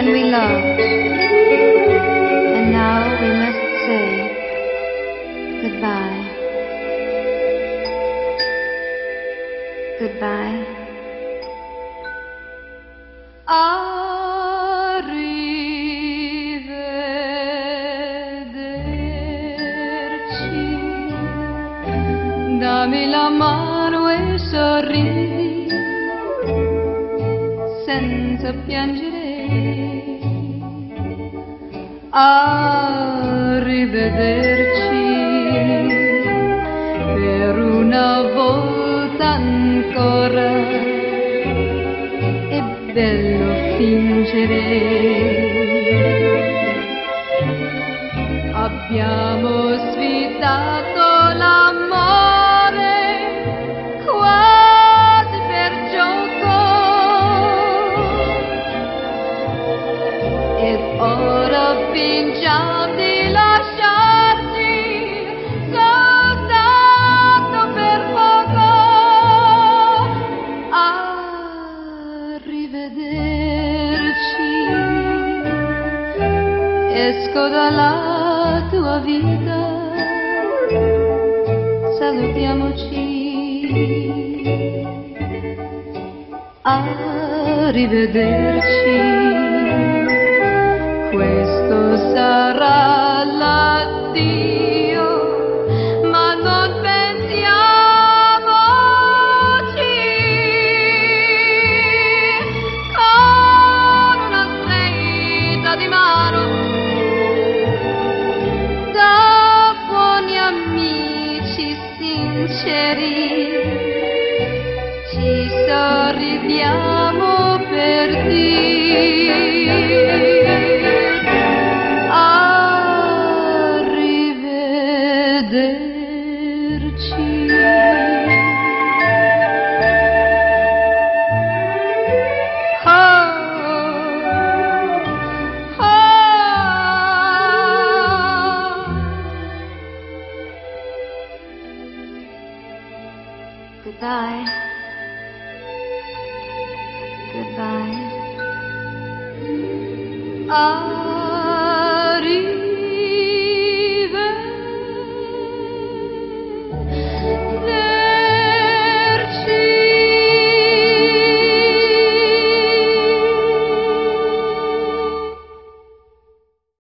and we loved, and now we must say goodbye. Goodbye. Arrivederci, dammi la mano e sorridi senza piangere. Arrivederci, per una volta ancora è bello fingere. Abbiamo sfidato l'amore quasi per gioco ed ora fingiamo di lasciarci soltanto per poco. Arrivederci, esco dalla tua vita, salutiamoci. Arrivederci, questo sarà l'addio, ma non pensiamoci. Con una stretta di mano, da buoni amici sinceri, ci sorridiamo per dire arrivederci. Oh, oh. Goodbye. Goodbye.